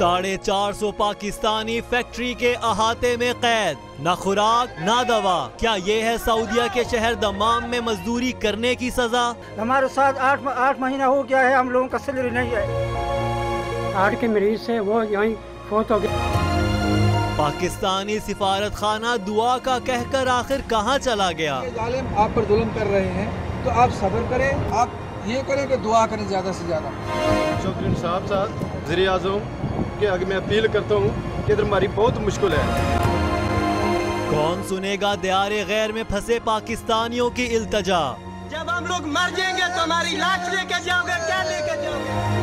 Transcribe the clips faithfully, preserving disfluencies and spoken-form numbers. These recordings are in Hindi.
साढ़े चार सौ पाकिस्तानी फैक्ट्री के अहाते में कैद, न खुराक न दवा। क्या ये है सऊदीया के शहर दम्माम में मजदूरी करने की सजा? हमारे साथ आठ आठ महीना हो गया है, हम लोगों का सैलरी नहीं है। हार्ट के मरीज से वो यहीं फोत हो गया। पाकिस्तानी सिफारत खाना दुआ का कहकर आखिर कहाँ चला गया? जालिम आप पर जुल्म कर रहे हैं तो आप सब्र करें, आप ये करें कि दुआ करें ज्यादा से ज्यादा। चौधरी साहब साहब वज़ीर आज़म के आगे मैं अपील करता हूँ कि इधर हमारी बहुत मुश्किल है। कौन सुनेगा दियारे गैर में फंसे पाकिस्तानियों की इल्तजा? जब हम लोग मर जाएंगे तो हमारी लाश लेके जाओगे, क्या लेके जाओगे?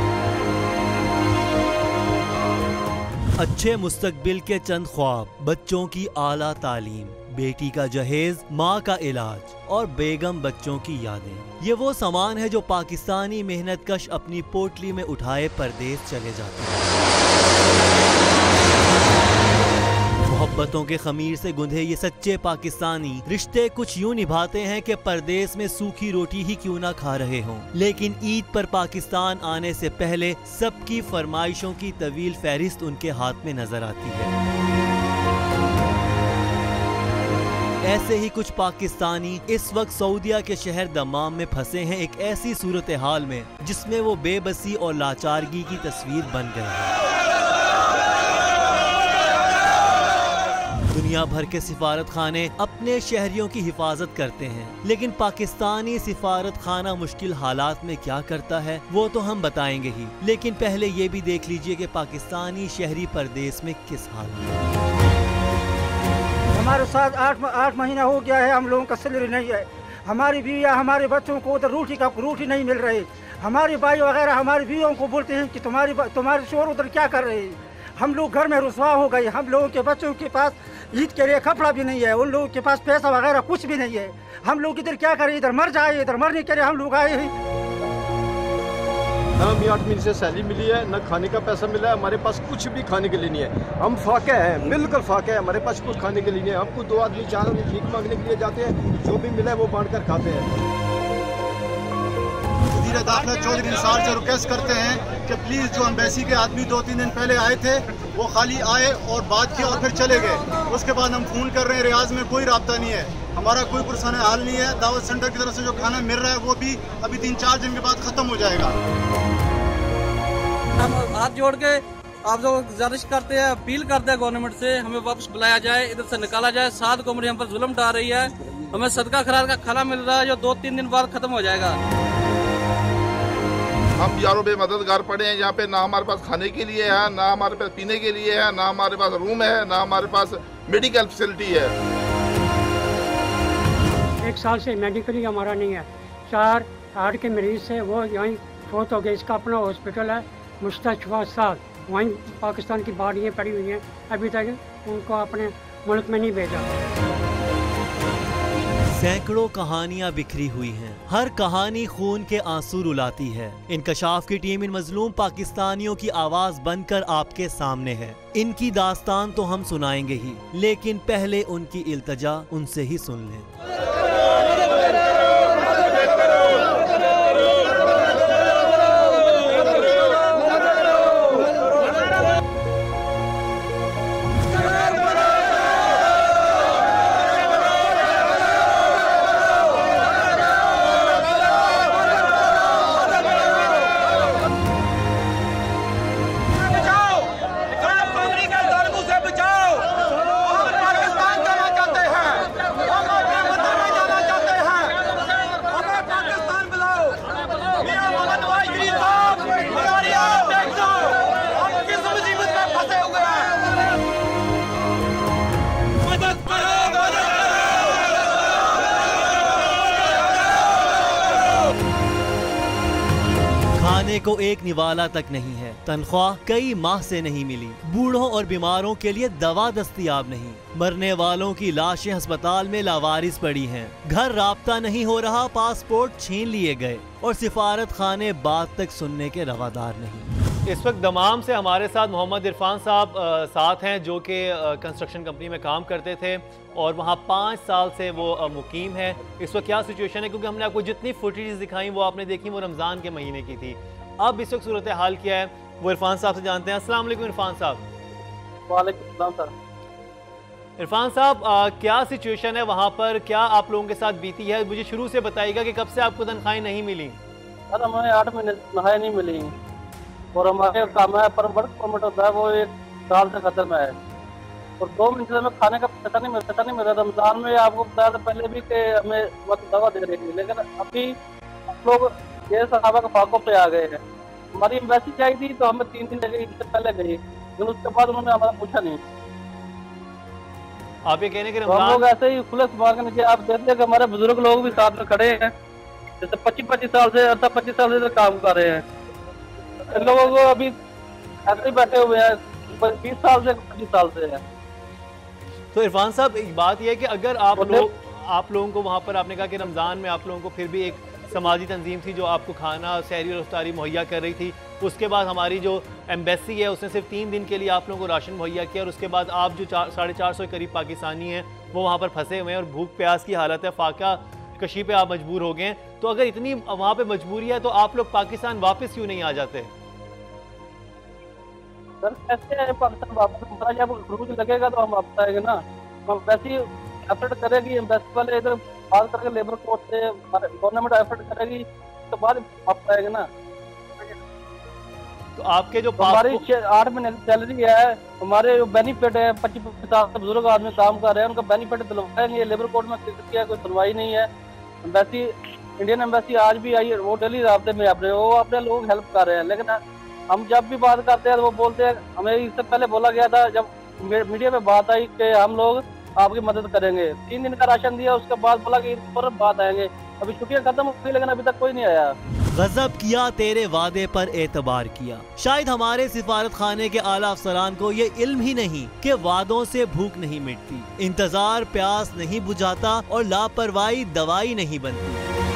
अच्छे मुस्तकबिल के चंद ख्वाब, बच्चों की आला तालीम, बेटी का जहेज, माँ का इलाज और बेगम बच्चों की यादें, ये वो सामान है जो पाकिस्तानी मेहनत कश अपनी पोटली में उठाए परदेश चले जाते हैं। मोहब्बतों के खमीर से गुंधे ये सच्चे पाकिस्तानी रिश्ते कुछ यूं निभाते हैं कि परदेश में सूखी रोटी ही क्यों ना खा रहे हों, लेकिन ईद पर पाकिस्तान आने से पहले सबकी फरमाइशों की तवील फहरिस्त उनके हाथ में नजर आती है। ऐसे ही कुछ पाकिस्तानी इस वक्त सऊदीया के शहर दम्माम में फंसे हैं एक ऐसी सूरत हाल में जिसमें वो बेबसी और लाचारगी की तस्वीर बन गए हैं। दुनिया भर के सिफारत खाने अपने शहरियों की हिफाजत करते हैं, लेकिन पाकिस्तानी सिफारत खाना मुश्किल हालात में क्या करता है वो तो हम बताएंगे ही, लेकिन पहले ये भी देख लीजिए कि पाकिस्तानी शहरी परदेश में किस हाल में। हमारे साथ आठ आठ महीना हो गया है, हम लोगों का सैलरी नहीं है। हमारी बीवियाँ हमारे बच्चों को उधर रोटी का रोटी नहीं मिल रही। हमारे भाई वगैरह हमारी बीवियों को बोलते हैं कि तुम्हारी तुम्हारे शोर उधर क्या कर रहे हैं। हम लोग घर में रुसवा हो गए। हम लोगों के बच्चों के पास ईद के लिए कपड़ा भी नहीं है, उन लोगों के पास पैसा वगैरह कुछ भी नहीं है। हम लोग इधर क्या करें, इधर मर जाए, इधर मरने के लिए हम लोग आए हैं। हमें आठ महीने से सैलरी मिली है, न खाने का पैसा मिला है, हमारे पास कुछ भी खाने के लिए नहीं है। हम फाके हैं, बिल्कुल फाके हैं, हमारे पास कुछ खाने के लिए नहीं है। हम कुछ दो आदमी चार आदमी भीख मांगने के लिए जाते हैं, जो भी मिला है वो बांट कर खाते हैं। वज़ीर दाखिला चौधरी साहब से रिक्वेस्ट करते हैं कि प्लीज़ जो एम्बेसी के आदमी दो तीन दिन पहले आए थे वो खाली आए और बात की और फिर चले गए। उसके बाद हम फ़ोन कर रहे हैं, रियाज में कोई रब्ता नहीं है, हमारा कोई पुरसान हाल नहीं है। दावत सेंटर की तरफ से जो खाना मिल रहा है वो भी अभी तीन चार दिन के बाद ख़त्म हो जाएगा। हम हाथ जोड़ के आप जो गुजारिश करते हैं, अपील करते हैं गवर्नमेंट से हमें वापस बुलाया जाए, इधर से निकाला जाए। सात कमरे हम पर जुल्म ढा रही है, हमें सदका खैरात का खाना मिल रहा है जो दो तीन दिन बाद खत्म हो जाएगा। हम यारों पे मददगार पड़े हैं, यहाँ पे ना हमारे पास खाने के लिए है, ना हमारे पास पीने के लिए है, ना हमारे पास रूम है, ना हमारे पास मेडिकल फैसिलिटी है। एक साल से मेडिकल हमारा नहीं है। चार हार्ट के मरीज से वो यहीं फोत हो गए। इसका अपना हॉस्पिटल है मुस्तशफा साथ, वहीं पाकिस्तान की बाड़ियाँ पड़ी हुई हैं, अभी तक उनको अपने मुल्क में नहीं भेजा। सैकड़ों कहानियां बिखरी हुई हैं, हर कहानी खून के आंसू रुलाती है। इनकशाफ की टीम इन मजलूम पाकिस्तानियों की आवाज बनकर आपके सामने है। इनकी दास्तान तो हम सुनाएंगे ही, लेकिन पहले उनकी इल्तजा उनसे ही सुन लें। को एक निवाला तक नहीं है, तनख्वाह कई माह से नहीं मिली, बूढ़ों और बीमारों के लिए दवा दस्तयाब नहीं, मरने वालों की लाशें अस्पताल में लावारिस पड़ी हैं, घर राब्ता नहीं हो रहा, पासपोर्ट छीन लिए गए और सिफारत खाने बात तक सुनने के रवादार नहीं। इस वक्त दमाम से हमारे साथ मोहम्मद इरफान साहब साथ हैं, जो कि कंस्ट्रक्शन कंपनी में काम करते थे और वहाँ पाँच साल से वो मुकीम है। इस वक्त क्या सिचुएशन है, क्योंकि हमने आपको जितनी फुटेज दिखाई वो आपने देखी वो रमज़ान के महीने की थी। अब इस वक्त सूरत हाल क्या है, वो इरफान साहब से जानते हैं। अस्सलाम वालेकुम इरफान साहब। वालेकुम सलाम सर। इरफान साहब, आ, क्या सिचुएशन है वहाँ पर, क्या आप लोगों के साथ बीती है? मुझे शुरू से बताइएगा कि कब से आपको तनख्वाहें नहीं मिली। सर हमें आठ महीने तनख्वाहें नहीं मिली और हमारे काम है पर वर्क परमिट होता है वो एक साल से खत्म है और दो महीने से हमें खाने का पैसा नहीं मिलता नहीं मिल रहा। रमजान में आपको बताया था पहले भी कि हमें वक्त दवा दे रही थी, लेकिन अभी लोग ये सहाबा के फाकों पे आ गए हैं। हमारी एम्बेसी चाहिए थी तो हमें तीन दिन लगे, इससे पहले गई, लेकिन उसके बाद उन्होंने हमारा पूछा नहीं। आप ये कहने के तो हम लोग ऐसे ही खुलस मार के नीचे आप देखते हैं कि हमारे बुजुर्ग लोग भी साथ में खड़े हैं, जैसे पच्चीस पच्चीस साल से अड़ता पच्चीस साल से काम कर रहे हैं। इन लोगों को अभी ऐसे ही बैठे हुए हैं, बीस साल से पच्चीस साल से है। तो इरफान साहब, एक बात यह है कि अगर आप लोग आप लोगों को वहाँ पर, आपने कहा कि रमज़ान में आप लोगों को फिर भी एक समाजी तंजीम थी जो आपको खाना, सहरी और इफ्तारी मुहैया कर रही थी, उसके बाद हमारी जो एम्बेसी है उसने सिर्फ तीन दिन के लिए आप लोगों को राशन मुहैया किया और उसके बाद आप जो चार साढ़े चार सौ के करीब पाकिस्तानी हैं वो वहाँ पर फंसे हुए हैं और भूख प्यास की हालत है, फाका कशी पे आप मजबूर हो गए हैं। तो अगर इतनी वहाँ पे मजबूरी है तो आप लोग पाकिस्तान वापस क्यों नहीं आ जाते? सर कैसे पाकिस्तान वापस, हमारा जब रूज लगेगा तो हम वापस आएंगे ना। हम वैसे ही एफर्ट करेगी एम्बेसी वाले, इधर बात करके लेबर कोर्ट से गवर्नमेंट एफर्ट करेगी तो बाद वापस आएंगे ना। तो आपके जो हमारी आठ महीने की सैलरी है, हमारे जो बेनिफिट है, पच्चीस पच्चीस साल से बुजुर्ग आदमी काम कर रहे हैं, उनका बेनिफिट दिलवाएंगे। लेबर कोर्ट में किया कोई सुनवाई नहीं है। एम्बेसी, इंडियन एम्बेसी आज भी आई है, वो डेली रास्ते में अपने वो अपने लोग हेल्प कर रहे हैं, लेकिन हम जब भी बात करते हैं तो वो बोलते हैं, हमें इससे पहले बोला गया था जब मीडिया में बात आई कि हम लोग आपकी मदद करेंगे, तीन दिन का राशन दिया, उसके बाद बोला कि फौरन बात आएंगे। अभी छुट्टियां खत्म हो गई लेकिन अभी तक कोई नहीं आया। गजब किया तेरे वादे पर एतबार किया। शायद हमारे सिफारत खाने के आला अफसरान को ये इल्म ही नहीं कि वादों से भूख नहीं मिटती, इंतजार प्यास नहीं बुझाता और लापरवाही दवाई नहीं बनती।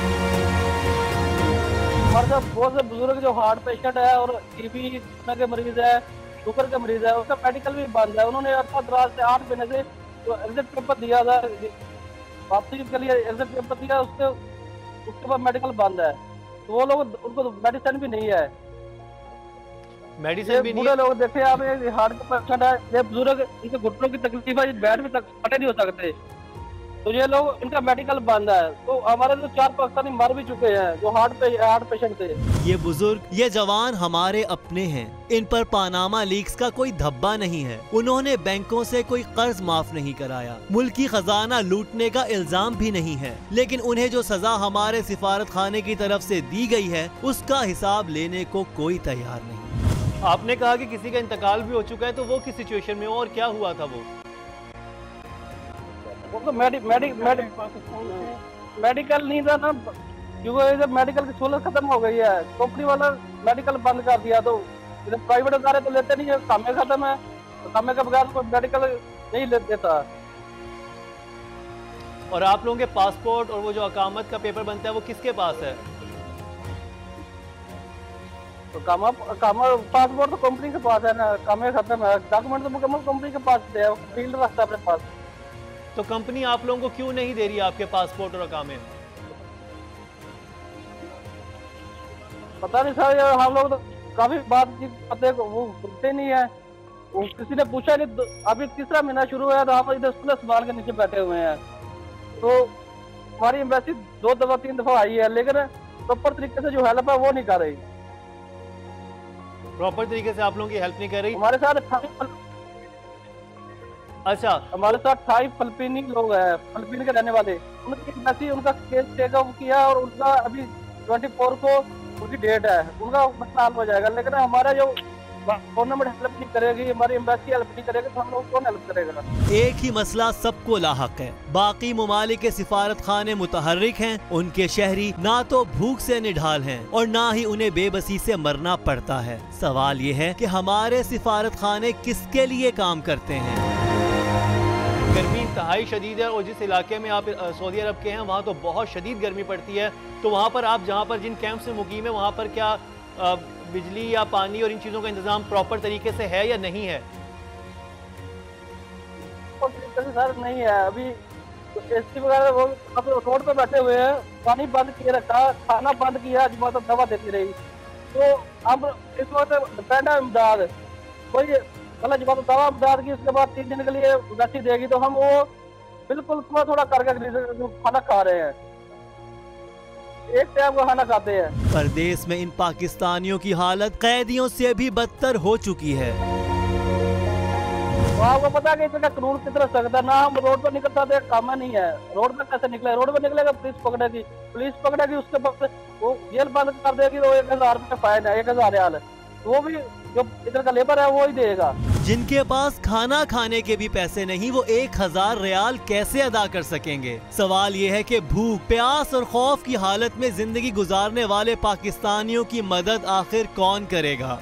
हमारे साथ बहुत से बुजुर्ग जो हार्ट पेशेंट है और टीबी के मरीज है, शुगर के मरीज है, उसका मेडिकल भी बंद है। उन्होंने दराज से आठ महीने से जो एग्जिट पेपर दिया था वापसी के लिए एग्जिट पेपर दिया, उसके उसके बाद मेडिकल बंद है। तो वो लोग, उनको मेडिसिन भी नहीं है, मेडिसिन भी नहीं है। लोग देखे आप, हार्ट का पेशेंट है, ये बुजुर्ग, इनके घुटनों की तकलीफ है, बैठ भी तक खड़े नहीं हो सकते, तो ये लोग, इनका मेडिकल बंद है। तो हमारे तो चार पाकिस्तानी मर भी चुके हैं जो हार्ट पे हार्ट पेशेंट थे। ये बुजुर्ग, ये जवान हमारे अपने हैं, इन पर पानामा लीक्स का कोई धब्बा नहीं है। उन्होंने बैंकों से कोई कर्ज माफ नहीं कराया, मुल्क की खजाना लूटने का इल्जाम भी नहीं है, लेकिन उन्हें जो सजा हमारे सिफारत खाने की तरफ से दी गई है उसका हिसाब लेने को कोई तैयार नहीं। आपने कहा कि किसी का इंतकाल भी हो चुका है, तो वो किस सिचुएशन में और क्या हुआ था? वो वो तो मेडि, मेडि, मेडि, मेडिकल नहीं था ना, क्योंकि इधर मेडिकल की सहूलत खत्म हो गई है। कंपनी वाला मेडिकल बंद कर दिया, तो इधर प्राइवेट अदारे तो लेते नहीं है, कामे खत्म है, तो कामे के बगैर कोई मेडिकल नहीं ले देता। और आप लोगों के पासपोर्ट और वो जो अकामत का पेपर बनता है वो किसके पास है? तो कामा कामा पासपोर्ट तो कंपनी के पास है ना, कामे खत्म है, डॉक्यूमेंट तो मुकम्मल कंपनी के पास है, फील्ड रखता है अपने पास। तो कंपनी आप लोगों को क्यों नहीं दे रही आपके पासपोर्ट और अकामे? पता नहीं सर, हम लोग तो काफी बातचीत करते हैं, वो सुनते नहीं है, वो किसी ने पूछा नहीं। अभी तीसरा महीना शुरू हुआ तो हम इधर सुलह संभाल के नीचे बैठे हुए हैं। तो हमारी एम्बेसी दो दफा तीन दफा आई है, लेकिन प्रॉपर तरीके से जो हेल्प है वो नहीं कर रही। प्रॉपर तरीके से आप लोगों की हेल्प नहीं कर रही? हमारे साथ अच्छा, हमारे साथ अट्ठाईस फिलिपीनी लोग हैं, फिलिपीन के रहने वाले, उनकी एम्बेसी उनका केस टेकअप किया और उनका अभी चौबीस को उनकी डेट है, उनका मसला हल हो जाएगा। लेकिन हमारा जो गवर्नमेंट हेल्प नहीं करेगी, हमारी एम्बेसी हेल्प नहीं करेगी, तो हम लोग कौन हेल्प करेगा? एक ही मसला सबको लाहक है, बाकी ममालिक के सिफारत खाने मुतहर्रिक हैं, उनके शहरी ना तो भूख से निढाल हैं और ना ही उन्हें बेबसी से मरना पड़ता है। सवाल ये है कि हमारे सिफारत खाने किसके लिए काम करते हैं? गर्मी इंतहाई शदीद है और जिस इलाके में आप सऊदी अरब के हैं वहाँ तो बहुत शदीद गर्मी पड़ती है। तो वहाँ पर आप जहाँ पर जिन कैंप से मुकीम है वहाँ पर क्या आ, बिजली या पानी और इन चीज़ों का इंतजाम प्रॉपर तरीके से है या नहीं है? सर नहीं है, अभी एसी वगैरह वो अब रोड पे बैठे हुए हैं, पानी बंद किए रखा, खाना बंद किया, जो मतलब दवा देती रही। तो अब इस वक्त डिपेंड है इमदाद, कोई मतलब जब दवा इमदाद की उसके बाद तीन दिन के लिए वैसी देगी तो हम वो बिल्कुल थोड़ा थोड़ा करके खाना खा रहे हैं, एक टाइम का खाना खाते हैं। परदेश में इन पाकिस्तानियों की हालत कैदियों से भी बदतर हो चुकी है। तो आपको पता है कि इसका कानून कितना सख्त है, ना हम रोड पर निकल सकते, काम नहीं है। रोड पर कैसे निकले, रोड पर निकलेगा पुलिस पकड़ेगी, पुलिस पकड़ेगी उसके बाद वो जेल बंद कर देगी तो एक हजार रुपये फाइन है, एक हजार रियाल, वो भी जो इधर का लेबर है वो ही देगा। जिनके पास खाना खाने के भी पैसे नहीं, वो एक हजार रियाल कैसे अदा कर सकेंगे? सवाल ये है कि भूख, प्यास और खौफ की हालत में जिंदगी गुजारने वाले पाकिस्तानियों की मदद आखिर कौन करेगा?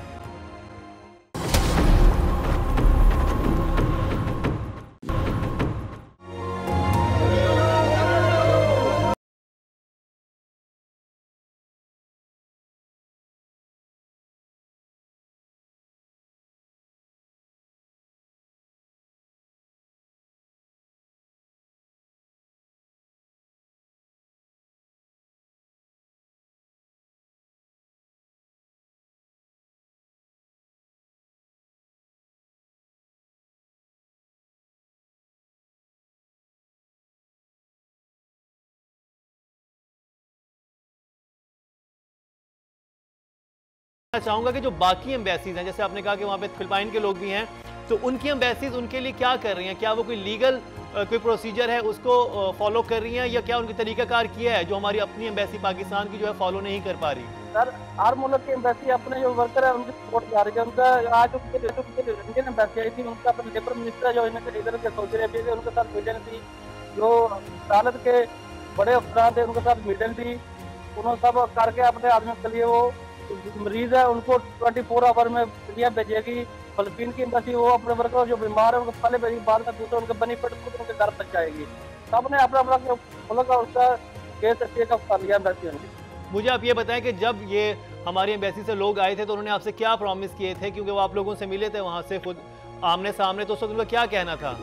मैं चाहूंगा कि जो बाकी एम्बेसीज हैं, जैसे आपने कहा कि वहाँ पे फिलिपाइन के लोग भी हैं, तो उनकी एम्बेसीज उनके लिए क्या कर रही हैं? क्या वो कोई लीगल कोई प्रोसीजर है उसको फॉलो कर रही हैं, या क्या उनकी तरीकाकार किया है जो हमारी अपनी एम्बेसी पाकिस्तान की जो है फॉलो नहीं कर पा रही? सर हर मुल्क की एम्बेसी अपने जो वर्कर है उनकी सपोर्ट जा रही है। उनका आज इंडियन एम्बेसी आई थी, उनका अपने लेबर मिनिस्टर जो इनके इधर के सऊदी अरेबिया के उनके साथ मीटिंग थी, जो अदालत के बड़े अफसरान थे उनके साथ मीटिंग थी, उन्होंने सब करके अपने आदमी के लिए वो मरीज है उनको ट्वेंटी फोर आवर में इंडिया भेजेगी। फिलिपीन की एम्बेसी वो अपने वर्कर जो बीमार है उनको पहले भेजेगी, बाद में दूसरे उनके बेनिफिट खुद उनके घर तक जाएगी। सबने अपना अपना मुल्क का उसका केस टेकअप कर लिया एम्बेसी ने। मुझे आप ये बताएं कि जब ये हमारी एम्बेसी से लोग आए थे तो उन्होंने आपसे क्या प्रॉमिस किए थे, क्योंकि वो आप लोगों से मिले थे वहाँ से खुद आमने सामने, तो उस वक्त उनका क्या कहना था?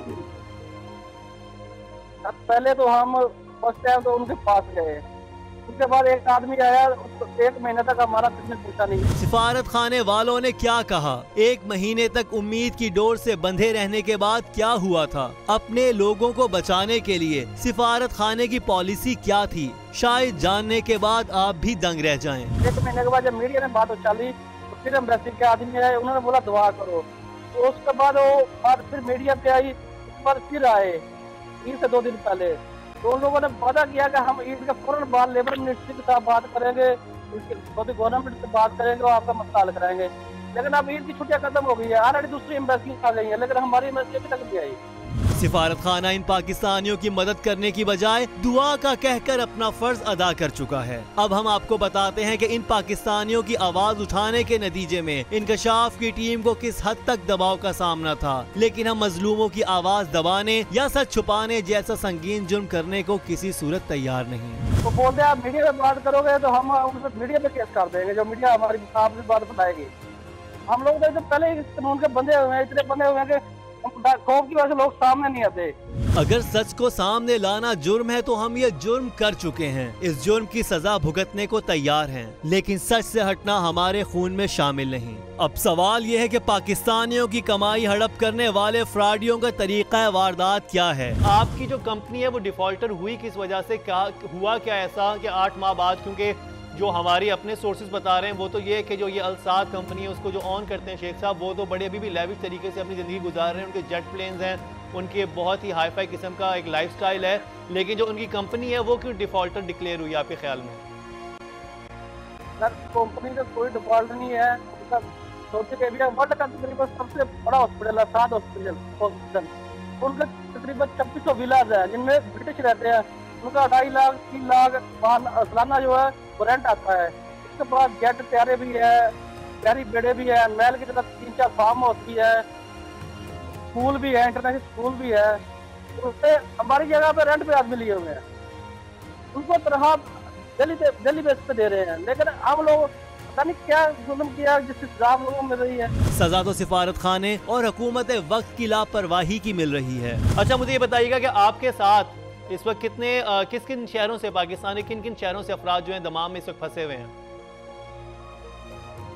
पहले तो हम फर्स्ट टाइम तो उनके पास गए, उसके बाद एक आदमी आया, उसको एक महीने तक हमारा किसी ने पूछा नहीं। सिफारत खाने वालों ने क्या कहा? एक महीने तक उम्मीद की डोर से बंधे रहने के बाद क्या हुआ था? अपने लोगों को बचाने के लिए सिफारत खाने की पॉलिसी क्या थी? शायद जानने के बाद आप भी दंग रह जाएं। एक महीने के बाद जब मीडिया ने बात उछाली तो फिर एम्बेसी के आदमी आए, उन्होंने बोला दुआ करो, तो उसके बाद वो बात फिर मीडिया पे आई, उसके बाद फिर आए ईद से दो दिन पहले, तो उन लोगों ने वादा किया कि हम ईद के फौरन बाद लेबर मिनिस्ट्री के साथ बात करेंगे, सऊदी गवर्नमेंट से बात करेंगे और आपका मसला हल कराएंगे। लेकिन अब ईद की छुट्टियां खत्म हो गई है, ऑलरेडी दूसरी एम्बेसी आ गई है, लेकिन हमारी एम्बेसी अभी तक नहीं आई। सिफारत खाना इन पाकिस्तानियों की मदद करने की बजाय दुआ का कहकर अपना फर्ज अदा कर चुका है। अब हम आपको बताते हैं कि इन पाकिस्तानियों की आवाज उठाने के नतीजे में इंकशाफ की टीम को किस हद तक दबाव का सामना था, लेकिन हम मजलूमों की आवाज दबाने या सच छुपाने जैसा संगीन जुर्म करने को किसी सूरत तैयार नहीं। तो बोलते हैं आप मीडिया में बात करोगे तो हम उनसे मीडिया पे केस कर देंगे, जो मीडिया हमारी आपसे बात बताएगी। हम लोग तो पहले इस कानून के बंधे हुए हैं, इतने बंधे हुए हैं कि खौफ की वजह से लोग सामने नहीं आते। अगर सच को सामने लाना जुर्म है तो हम ये जुर्म कर चुके हैं, इस जुर्म की सजा भुगतने को तैयार हैं, लेकिन सच से हटना हमारे खून में शामिल नहीं। अब सवाल ये है कि पाकिस्तानियों की कमाई हड़प करने वाले फ्रॉडियों का तरीका वारदात क्या है? आपकी जो कंपनी है वो डिफॉल्टर हुई किस वजह से? क्या हुआ क्या ऐसा कि आठ माह बाद, क्योंकि जो हमारी अपने सोर्सेज बता रहे हैं वो तो ये है कि जो ये अलसाद कंपनी है उसको जो ऑन करते हैं शेख साहब, वो तो बड़े अभी भी लेविश तरीके से अपनी ज़िंदगी गुजार रहे हैं, उनके जेट प्लेन्स हैं, उनके बहुत ही हाई फाई किस्म का एक लाइफस्टाइल है, लेकिन जो उनकी कंपनी है वो क्यों डिफॉल्टर डिक्लेयर हुई आपके ख्याल में? सर कंपनी का कोई डिफॉल्ट नहीं है, सऊदी अरेबिया वर्ल्ड का तकरीबन सबसे बड़ा हॉस्पिटल है, सात हॉस्पिटल हॉस्पिटल उनके तकरीबन छब्बीस सौ विलाज है जिनमें ब्रिटिश रहते हैं, उनका ढाई लाख तीन लाख सालाना जो है रेंट आता है। उसके बाद जेट प्यारे भी है, प्यारी बेड़े भी है, महल की तरफ तीन चार फार्म हाउस भी है, स्कूल भी है, इंटरनेशनल स्कूल भी है, उससे हमारी जगह पे रेंट पे आदमी लिए हुए हैं, उनको तरह दिल्ली दिल्ली बेस पे दे रहे हैं, लेकिन हम लोग पता नहीं क्या जुल्म किया जिससे सजा लोगों को मिल रही है। सजा तो सिफारत खाने और हुकूमत वक्त की लापरवाही की मिल रही है। अच्छा मुझे ये बताइएगा कि आपके साथ इस वक्त कितने किस किन शहरों से पाकिस्तान के किन किन शहरों से अफराद जो हैं दमाम में इस वक्त फंसे हुए हैं?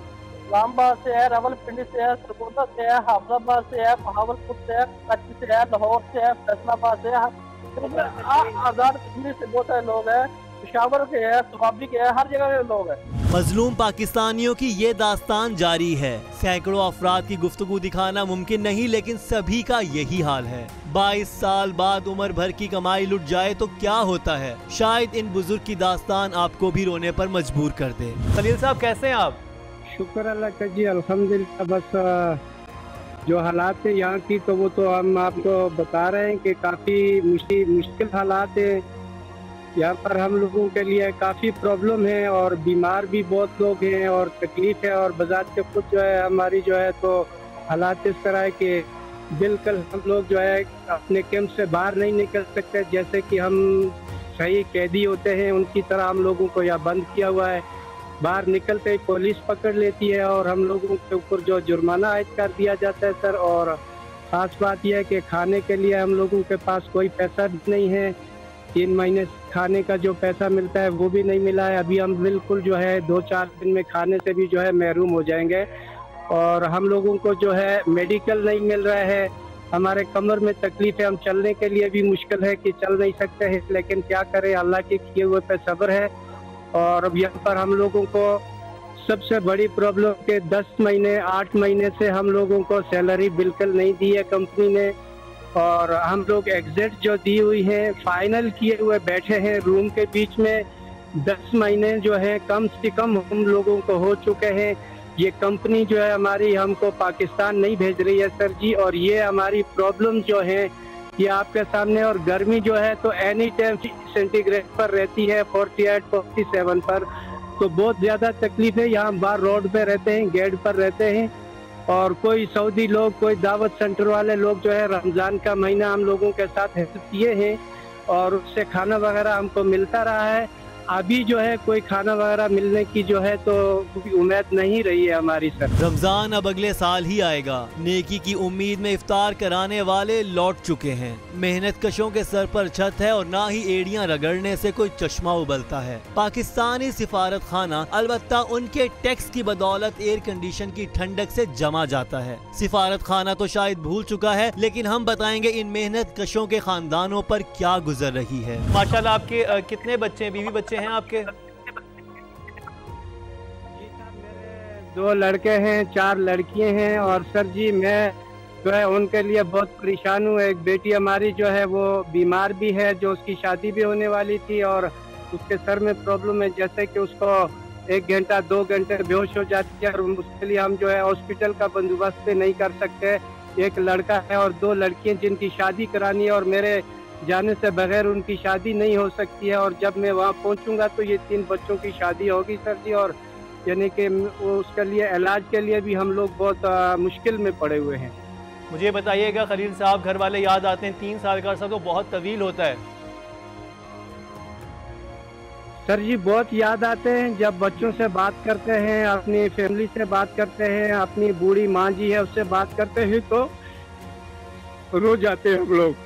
इस्लामाबाद से है, रावलपिंडी से है, सरगोदा से है, हाफजाबाद से है, बहावलपुर से है, कराची से है, लाहौर से है, फैसलाबाद से है, आजाद कश्मीर से बहुत सारे लोग हैं, पेशावर के है, सुहाबी के है, हर जगह के लोग हैं। मजलूम पाकिस्तानियों की ये दास्तान जारी है। सैकड़ों अफराद की गुफ्तगू दिखाना मुमकिन नहीं, लेकिन सभी का यही हाल है। बाईस साल बाद उम्र भर की कमाई लुट जाए तो क्या होता है। शायद इन बुजुर्ग की दास्तान आपको भी रोने पर मजबूर कर दे। खलील साहब, कैसे हैं आप? शुक्र अल्लाह का जी, अल्हम्दुलिल्लाह। बस जो हालात है यहाँ की, तो वो तो हम आपको बता रहे हैं कि काफ़ी मुश्किल मुश्किल हालात है यहाँ पर। हम लोगों के लिए काफ़ी प्रॉब्लम है और बीमार भी बहुत लोग हैं और तकलीफ़ है। और बजात के खुद जो है हमारी जो है तो हालात इस तरह है कि बिल्कुल हम लोग जो है अपने कैंप से बाहर नहीं निकल सकते। जैसे कि हम सही कैदी होते हैं उनकी तरह हम लोगों को यहाँ बंद किया हुआ है। बाहर निकलते ही पुलिस पकड़ लेती है और हम लोगों के ऊपर जो जुर्माना आयद कर दिया जाता है सर। और ख़ास बात यह है कि खाने के लिए हम लोगों के पास कोई पैसा भी नहीं है। तीन महीने खाने का जो पैसा मिलता है वो भी नहीं मिला है। अभी हम बिल्कुल जो है दो चार दिन में खाने से भी जो है महरूम हो जाएंगे। और हम लोगों को जो है मेडिकल नहीं मिल रहा है। हमारे कमर में तकलीफ है, हम चलने के लिए भी मुश्किल है कि चल नहीं सकते हैं। लेकिन क्या करें, अल्लाह के किए हुए पे सब्र है। और अब यहाँ पर हम लोगों को सबसे बड़ी प्रॉब्लम के दस महीने आठ महीने से हम लोगों को सैलरी बिल्कुल नहीं दी है कंपनी ने। और हम लोग एग्जिट जो दी हुई है फाइनल किए हुए बैठे हैं रूम के बीच में। दस महीने जो है कम से कम हम लोगों को हो चुके हैं। ये कंपनी जो है हमारी हमको पाकिस्तान नहीं भेज रही है सर जी। और ये हमारी प्रॉब्लम जो है ये आपके सामने। और गर्मी जो है तो एनी टाइम सेंटीग्रेड पर रहती है, फोर्टी एट फोर्टी सेवन पर। तो बहुत ज़्यादा तकलीफ है। यहाँ बाहर रोड पे रहते हैं, गेट पर रहते हैं। और कोई सऊदी लोग, कोई दावत सेंटर वाले लोग जो है रमज़ान का महीना हम लोगों के साथ हेल्प किए हैं और उससे खाना वगैरह हमको मिलता रहा है। अभी जो है कोई खाना वगैरह मिलने की जो है तो उम्मीद नहीं रही है हमारी सर। रमजान अब अगले साल ही आएगा। नेकी की उम्मीद में इफ्तार कराने वाले लौट चुके हैं। मेहनत कशों के सर पर छत है और ना ही एड़ियां रगड़ने से कोई चश्मा उबलता है। पाकिस्तानी सिफारत खाना अलबत्ता उनके टैक्स की बदौलत एयर कंडीशन की ठंडक से जमा जाता है। सिफारत खाना तो शायद भूल चुका है, लेकिन हम बताएंगे इन मेहनत कशों के खानदानों पर क्या गुजर रही है। माशाल्लाह, आपके आ, कितने बच्चे बीवी बच्चे हैं आपके? दो लड़के हैं, चार लड़कियां हैं। और सर जी मैं जो है उनके लिए बहुत परेशान हूँ। एक बेटी हमारी जो है वो बीमार भी है, जो उसकी शादी भी होने वाली थी और उसके सर में प्रॉब्लम है, जैसे कि उसको एक घंटा दो घंटे बेहोश हो जाती है और उसके लिए हम जो है हॉस्पिटल का बंदोबस्त नहीं कर सकते। एक लड़का है और दो लड़कियाँ जिनकी शादी करानी है और मेरे जाने से बगैर उनकी शादी नहीं हो सकती है। और जब मैं वहाँ पहुँचूँगा तो ये तीन बच्चों की शादी होगी सर जी। और यानी कि उसके लिए इलाज के लिए भी हम लोग बहुत आ, मुश्किल में पड़े हुए हैं। मुझे बताइएगा खलील साहब, घर वाले याद आते हैं? तीन साल का अर्सा तो बहुत तवील होता है। सर जी बहुत याद आते हैं। जब बच्चों से बात करते हैं, अपनी फैमिली से बात करते हैं, अपनी बूढ़ी माँ जी है उससे बात करते हैं तो रो जाते हैं हम लोग।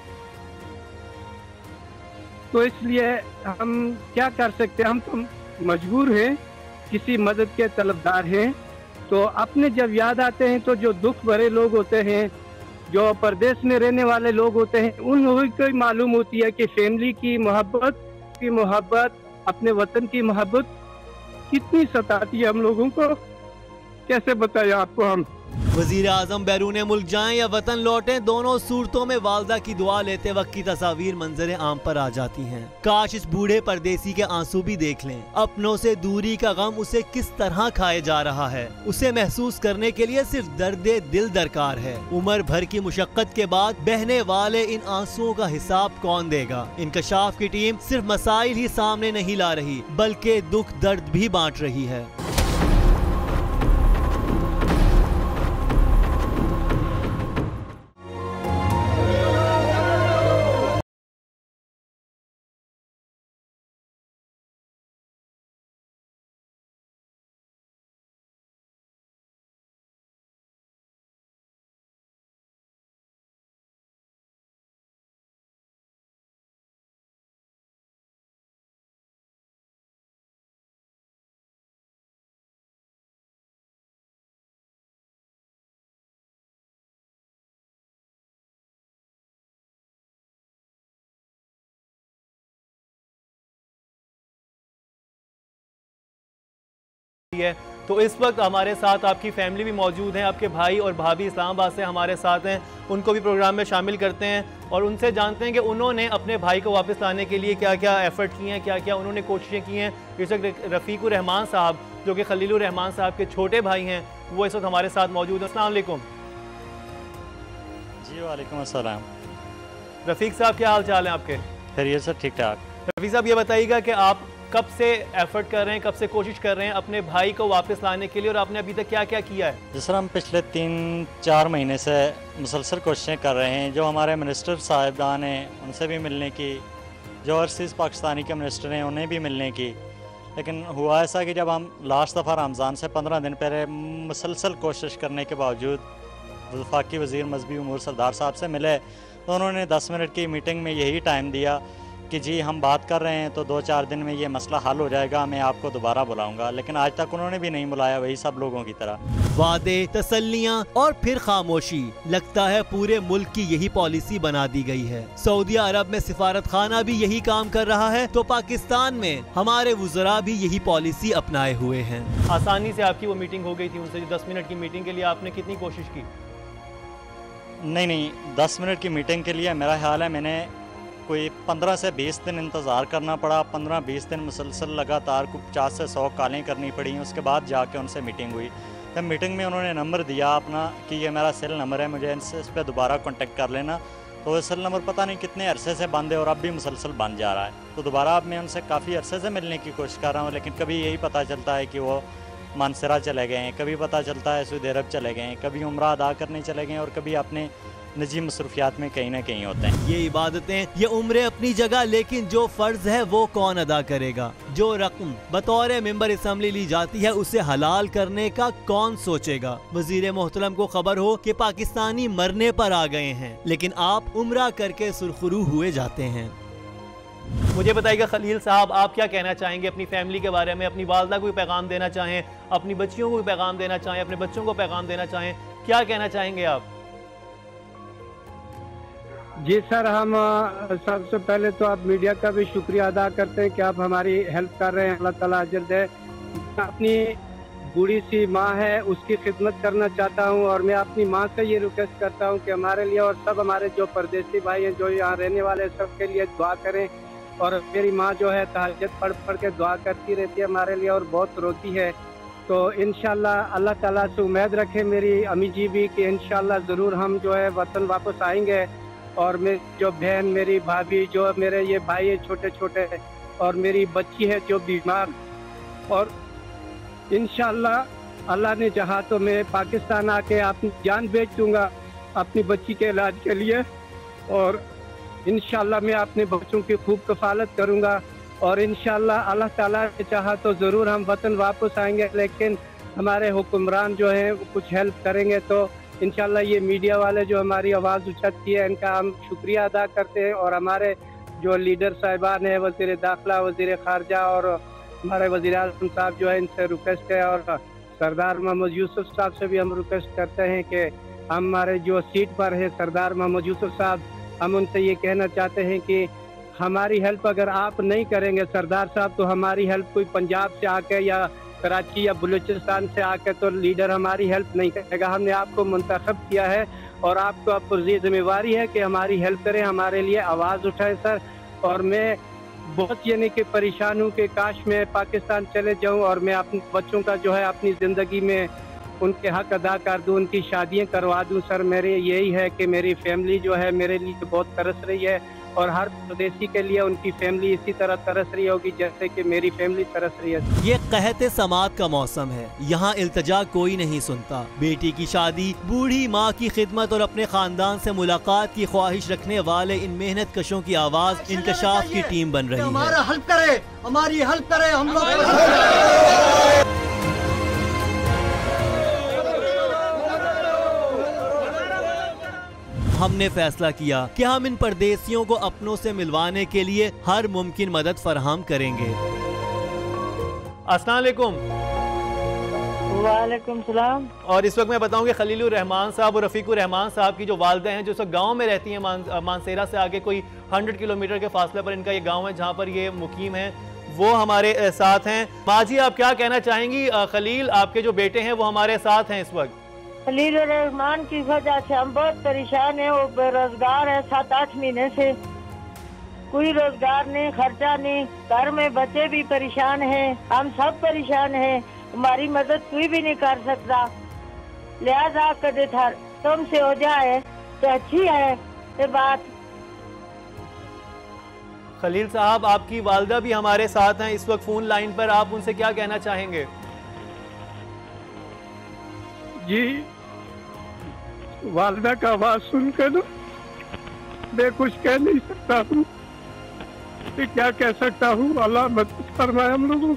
तो इसलिए हम क्या कर सकते हैं, हम तो मजबूर हैं, किसी मदद के तलबदार हैं। तो अपने जब याद आते हैं तो जो दुख भरे लोग होते हैं, जो परदेश में रहने वाले लोग होते हैं, उन लोगों को मालूम होती है कि फैमिली की मोहब्बत की मोहब्बत अपने वतन की मोहब्बत कितनी सताती है हम लोगों को। कैसे बताएं आपको हम। वजीर आजम बैरून मुल्क जाएं या वतन लौटें, दोनों सूरतों में वालदा की दुआ लेते वक्त की तस्वीर मंजर आम पर आ जाती हैं। काश इस बूढ़े परदेसी के आंसू भी देख लें। अपनों से दूरी का गम उसे किस तरह खाए जा रहा है, उसे महसूस करने के लिए सिर्फ दर्द दिल दरकार है। उम्र भर की मुशक्कत के बाद बहने वाले इन आंसुओं का हिसाब कौन देगा। इंकशाफ की टीम सिर्फ मसाइल ही सामने नहीं ला रही, बल्कि दुख दर्द भी बांट रही है। है। तो इस वक्त हमारे साथ आपकी फैमिली भी मौजूद है, आपके भाई और भाभी इस्लामाबाद से हमारे साथ हैं। उनको भी प्रोग्राम में शामिल करते हैं और उनसे जानते हैं कि उन्होंने अपने भाई को वापस लाने के लिए क्या क्या एफर्ट किए हैं, क्या क्या उन्होंने कोशिशें की हैं। इस वक्त रफ़ीकुर रहमान साहब जो कि खलीलुर रहमान साहब के छोटे भाई हैं, वो इस वक्त हमारे साथ मौजूद हैं। अस्सलाम वालेकुम। जी वालेकुम अस्सलाम। रफ़ीक साहब क्या हाल चाल है आपके? खैरियत सर, ठीक ठाक। रफ़ीक साहब ये बताइएगा कि आप कब से एफर्ट कर रहे हैं, कब से कोशिश कर रहे हैं अपने भाई को वापस लाने के लिए और आपने अभी तक क्या क्या किया है? जिस तरह हम पिछले तीन चार महीने से मुसलसल कोशिशें कर रहे हैं, जो हमारे मिनिस्टर साहिबान हैं उनसे भी मिलने की, जो ओवरसीज़ पाकिस्तानी के मिनिस्टर हैं उन्हें भी मिलने की, लेकिन हुआ ऐसा कि जब हम लास्ट दफ़ा रमज़ान से पंद्रह दिन पहले मुसलसल कोशिश करने के बावजूद वफाकी वज़ीर मजहबी उमूर सरदार साहब से मिले तो उन्होंने दस मिनट की मीटिंग में यही टाइम दिया कि जी हम बात कर रहे हैं तो दो चार दिन में ये मसला हल हो जाएगा, मैं आपको दोबारा बुलाऊंगा। लेकिन आज तक उन्होंने भी नहीं बुलाया, वही सब लोगों की तरह। वादे, तसल्लियां और फिर खामोशी। लगता है पूरे मुल्क की यही पॉलिसी बना दी गई है। सऊदी अरब में सिफारत खाना भी यही काम कर रहा है तो पाकिस्तान में हमारे वुज़रा भी यही पॉलिसी अपनाए हुए हैं। आसानी से आपकी वो मीटिंग हो गई थी उनसे, दस मिनट की मीटिंग के लिए आपने कितनी कोशिश की? नहीं नहीं, दस मिनट की मीटिंग के लिए मेरा ख्याल है मैंने कोई पंद्रह से बीस दिन इंतज़ार करना पड़ा। पंद्रह बीस दिन मुसलसल लगातार कुछ पचास से सौ कॉलें करनी पड़ी। उसके बाद जाके उनसे मीटिंग हुई। तब मीटिंग में उन्होंने नंबर दिया अपना कि ये मेरा सेल नंबर है, मुझे इनसे इस पर दोबारा कांटेक्ट कर लेना। तो वो सेल नंबर पता नहीं कितने अरसे से बंद है और अब भी मुसलसल बंद जा रहा है। तो दोबारा अब मैं उनसे काफ़ी अरसे से मिलने की कोशिश कर रहा हूँ, लेकिन कभी यही पता चलता है कि वो मानसरा चले गए हैं, कभी पता चलता है सऊदी अरब चले गए हैं, कभी उम्रा अदा करने चले गए हैं और कभी अपने निजी मसरूफियात में कहीं ना कहीं होते हैं। ये इबादतें, ये उम्रें अपनी जगह, लेकिन जो फर्ज है वो कौन अदा करेगा? जो रकम बतौर मेंबर असम्बली ली जाती है उसे हलाल करने का कौन सोचेगा? वजीर मोहतरम को खबर हो कि पाकिस्तानी मरने पर आ गए हैं, लेकिन आप उम्रा करके सुरखरू हुए जाते हैं। मुझे बताइएगा खलील साहब, आप क्या कहना चाहेंगे अपनी फैमिली के बारे में? अपनी वालदा को पैगाम देना चाहें, अपनी बच्चियों को पैगाम देना चाहें, अपने बच्चों को पैगाम देना चाहें, क्या कहना चाहेंगे आप? जी सर, हम सबसे पहले तो आप मीडिया का भी शुक्रिया अदा करते हैं कि आप हमारी हेल्प कर रहे हैं। अल्लाह ताला अजर दे। अपनी बूढ़ी सी माँ है उसकी खिदमत करना चाहता हूँ और मैं अपनी माँ से ये रिक्वेस्ट करता हूँ कि हमारे लिए और सब हमारे जो परदेसी भाई हैं जो यहाँ रहने वाले सबके लिए दुआ करें। और मेरी माँ जो है तहज्जुद पढ़ पढ़ के दुआ करती रहती है हमारे लिए और बहुत रोती है। तो इंशाल्लाह अल्लाह ताला से उम्मीद रखें मेरी अम्मी जी भी कि इंशाल्लाह ज़रूर हम जो है वतन वापस आएंगे। और मेरी जो बहन, मेरी भाभी, जो मेरे ये भाई है छोटे छोटे, और मेरी बच्ची है जो बीमार, और इंशाल्लाह अल्लाह ने चाहा तो मैं पाकिस्तान आके अपनी जान बेच दूंगा अपनी बच्ची के इलाज के लिए। और इंशाल्लाह मैं अपने बच्चों की खूब कफालत करूंगा और इंशाल्लाह अल्लाह ताला ने चाहा तो ज़रूर हम वतन वापस आएंगे। लेकिन हमारे हुक्मरान जो हैं वो कुछ हेल्प करेंगे तो इंशाल्लाह ये मीडिया वाले जो हमारी आवाज़ उठाती है इनका हम शुक्रिया अदा करते हैं। और हमारे जो लीडर साहिबान हैं, वज़ीर दाखिला, वज़ीर ख़ारजा और हमारे वज़ीर आज़म साहब जो है, इनसे रिक्वेस्ट है। और सरदार मोहम्मद यूसुफ साहब से भी हम रिक्वेस्ट करते हैं कि हमारे जो सीट पर है सरदार मोहम्मद यूसुफ साहब, हम उनसे ये कहना चाहते हैं कि हमारी हेल्प अगर आप नहीं करेंगे सरदार साहब तो हमारी हेल्प कोई पंजाब से आके या कराची या बलूचिस्तान से आके तो लीडर हमारी हेल्प नहीं करेगा। हमने आपको मुंतखब किया है और आपको अब जिम्मेवारी है कि हमारी हेल्प करें, हमारे लिए आवाज़ उठाएं सर। और मैं बहुत यानी कि परेशान हूँ कि काश मैं पाकिस्तान चले जाऊँ और मैं अपने बच्चों का जो है अपनी ज़िंदगी में उनके हक अदा कर दूँ, उनकी शादियाँ करवा दूँ सर। मेरे यही है कि मेरी फैमिली जो है मेरे लिए बहुत तरस रही है और हर परदेसी के लिए उनकी फैमिली इसी तरह तरस रही होगी जैसे कि मेरी फैमिली तरस रही है। ये कहते समात का मौसम है, यहाँ इल्तजा कोई नहीं सुनता। बेटी की शादी, बूढ़ी माँ की खिदमत और अपने खानदान से मुलाकात की ख्वाहिश रखने वाले इन मेहनत कशों की आवाज़ इंकशाफ की टीम बन रही है। हमारा हेल्प करे, हमारी हेल्प करे, हम लोग हमने फैसला किया कि हम इन परदेसियों को अपनों से मिलवाने के लिए हर मुमकिन मदद फराहम करेंगे। अस्सलाम वालेकुम। वालेकुम सलाम। और इस वक्त मैं बताऊं कि खलीलुर रहमान साहब और रफ़ीकुर रहमान साहब की जो वालदा हैं जो इस वक्त गाँव में रहती हैं, मान, मानसेरा से आगे कोई हंड्रेड किलोमीटर के फासले पर इनका ये गाँव है जहाँ पर ये मुकीम है, वो हमारे साथ हैं। माँ जी, आप क्या कहना चाहेंगी? खलील, आपके जो बेटे हैं वो हमारे साथ हैं इस वक्त। खलील रहमान की वजह से हम बहुत परेशान हैं। वो बेरोजगार है, सात आठ महीने से कोई रोजगार नहीं, खर्चा नहीं, घर में बच्चे भी परेशान हैं, हम सब परेशान हैं। हमारी मदद कोई भी नहीं कर सकता, लिहाजा कदे था तुमसे हो जाए तो अच्छी है ये बात। खलील साहब, आपकी वालदा भी हमारे साथ हैं इस वक्त फोन लाइन पर, आप उनसे क्या कहना चाहेंगे? जी, वालदा का आवाज सुनकर मैं कुछ कह नहीं सकता हूँ, क्या कह सकता हूँ। अल्लाह मदद फरमाए हम लोगों।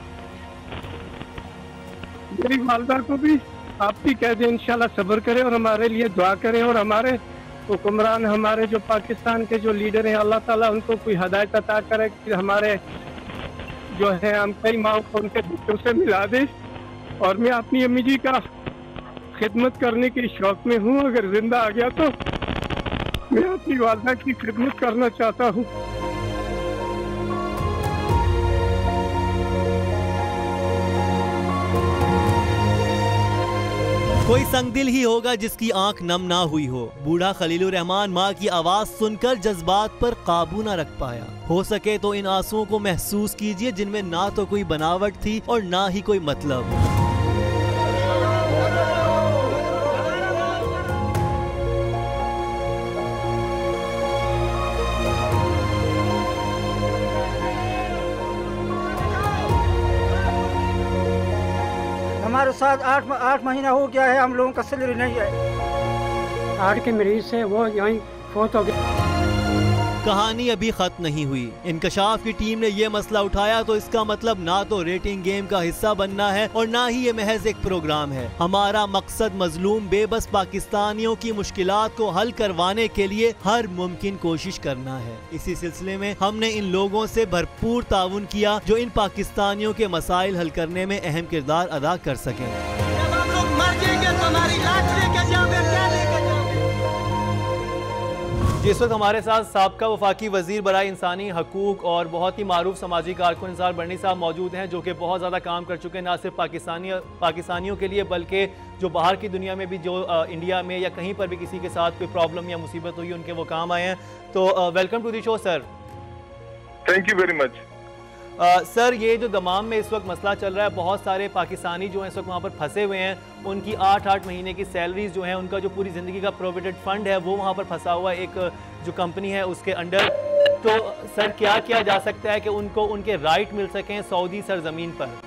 मेरी वालदा को भी आप भी कह दें इंशाल्लाह सब्र करें और हमारे लिए दुआ करें, और हमारे हुक्मरान, हमारे जो पाकिस्तान के जो लीडर हैं, अल्लाह ताला उनको कोई हदायत अता करे कि हमारे जो है हम कई माओ को उनके बच्चों से मिला दे। और मैं अपनी अम्मी जी का खिदमत करने के शौक में हूँ, अगर जिंदा आ गया तो मैं अपनी वालदा की खिदमत करना चाहता हूँ। कोई संगदिल ही होगा जिसकी आंख नम ना हुई हो। बूढ़ा खलीलुर रहमान माँ की आवाज सुनकर जज्बात पर काबू ना रख पाया। हो सके तो इन आंसुओं को महसूस कीजिए जिनमें ना तो कोई बनावट थी और ना ही कोई मतलब। हमारे साथ आठ आठ महीना हो गया है, हम लोगों का सैलरी नहीं है। हार्ट के मरीज से वो यहीं फोत हो गया। कहानी अभी खत्म नहीं हुई। इंकशाफ की टीम ने ये मसला उठाया तो इसका मतलब ना तो रेटिंग गेम का हिस्सा बनना है और ना ही ये महज एक प्रोग्राम है। हमारा मकसद मजलूम बेबस पाकिस्तानियों की मुश्किलात को हल करवाने के लिए हर मुमकिन कोशिश करना है। इसी सिलसिले में हमने इन लोगों से भरपूर ताउन किया जो इन पाकिस्तानियों के मसाइल हल करने में अहम किरदार अदा कर सकें। जिस वक्त हमारे साथ साबका वफाकी वजीर बराए इंसानी हकूक और बहुत ही मारूफ समाजी कारकुन इंसार बर्नी साहब मौजूद हैं, जो कि बहुत ज़्यादा काम कर चुके हैं ना सिर्फ पाकिस्तानी पाकिस्तानियों के लिए बल्कि जो बाहर की दुनिया में भी, जो आ, इंडिया में या कहीं पर भी किसी के साथ कोई प्रॉब्लम या मुसीबत हुई उनके वो काम आए हैं। तो welcome to the show sir. Thank you very much. Uh, sir, ये जो दमाम में इस वक्त मसला चल रहा है, बहुत सारे पाकिस्तानी जो हैं इस वक्त वहाँ पर फंसे हुए हैं, उनकी आठ आठ महीने की सैलरीज जो हैं, उनका जो पूरी ज़िंदगी का प्रोविडेंट फंड है वो वहाँ पर फंसा हुआ है एक जो कंपनी है उसके अंडर। तो सर, क्या किया जा सकता है कि उनको उनके राइट मिल सकें सऊदी सरजमीन पर?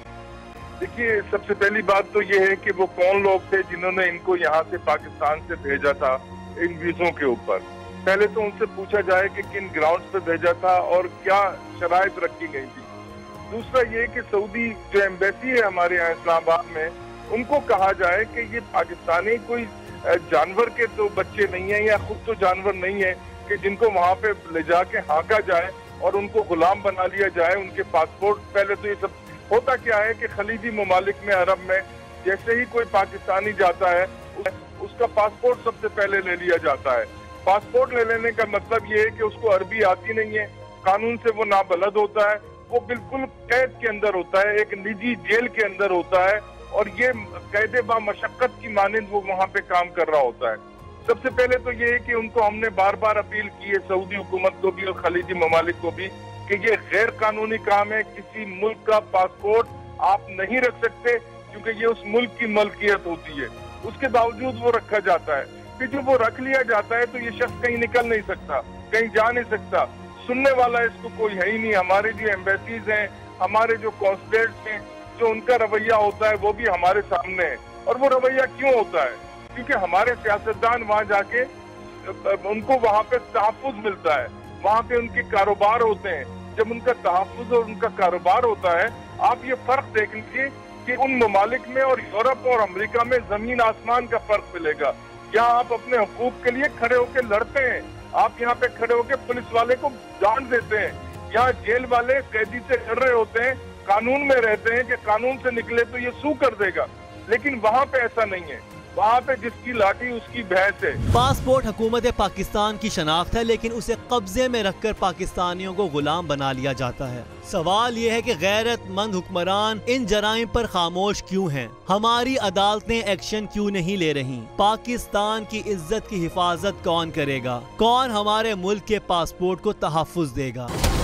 देखिए, सबसे पहली बात तो ये है कि वो कौन लोग थे जिन्होंने इनको यहाँ से पाकिस्तान से भेजा था इन वीज़ों के ऊपर। पहले तो उनसे पूछा जाए कि किन ग्राउंड पे भेजा था और क्या शराइत रखी गई थी। दूसरा ये कि सऊदी जो एम्बेसी है हमारे यहाँ इस्लामाबाद में, उनको कहा जाए कि ये पाकिस्तानी कोई जानवर के तो बच्चे नहीं है या खुद तो जानवर नहीं है कि जिनको वहाँ पे ले जाके हाँका जाए और उनको गुलाम बना लिया जाए। उनके पासपोर्ट, पहले तो ये सब होता क्या है कि खलीजी ममालिक में, अरब में, जैसे ही कोई पाकिस्तानी जाता है उसका पासपोर्ट सबसे पहले ले लिया जाता है। पासपोर्ट ले लेने का मतलब ये है कि उसको अरबी आती नहीं है, कानून से वो नाबलद होता है, वो बिल्कुल कैद के अंदर होता है, एक निजी जेल के अंदर होता है और ये कैदे बा मशक्कत की मानिंद वो वहाँ पे काम कर रहा होता है। सबसे पहले तो ये है कि उनको हमने बार बार अपील की है, सऊदी हुकूमत को भी और खलीजी ममालिक को भी, कि ये गैर कानूनी काम है। किसी मुल्क का पासपोर्ट आप नहीं रख सकते क्योंकि ये उस मुल्क की मलकियत होती है, उसके बावजूद वो रखा जाता है। फिर जब वो रख लिया जाता है तो ये शख्स कहीं निकल नहीं सकता, कहीं जा नहीं सकता, सुनने वाला इसको कोई है ही नहीं। हमारे जो एम्बेसीज हैं, हमारे जो कॉन्सुलेट्स हैं, जो उनका रवैया होता है वो भी हमारे सामने है। और वो रवैया क्यों होता है? क्योंकि हमारे सियासतदान वहाँ जाके उनको वहाँ पे तहफ़्फ़ुज़ मिलता है, वहाँ पे उनके कारोबार होते हैं। जब उनका तहफ़्फ़ुज़ और उनका कारोबार होता है, आप ये फर्क देख लीजिए कि उन ममालिक में और यूरोप और अमेरिका में जमीन आसमान का फर्क मिलेगा। यहाँ आप अपने हकूक के लिए खड़े होकर लड़ते हैं, आप यहाँ पे खड़े होकर पुलिस वाले को डांट देते हैं। यहाँ जेल वाले कैदी से लड़ रहे होते हैं, कानून में रहते हैं कि कानून से निकले तो ये सू कर देगा, लेकिन वहाँ पे ऐसा नहीं है। वहाँ पे जिसकी लाठी उसकी भैंस है। पासपोर्ट हुकूमत पाकिस्तान की शनाख्त है, लेकिन उसे कब्जे में रखकर पाकिस्तानियों को गुलाम बना लिया जाता है। सवाल ये है कि गैरतमंद हुक्मरान इन जराइम पर खामोश क्यों हैं? हमारी अदालतें एक्शन क्यों नहीं ले रही? पाकिस्तान की इज्जत की हिफाजत कौन करेगा? कौन हमारे मुल्क के पासपोर्ट को तहफ़्फ़ुज़ देगा?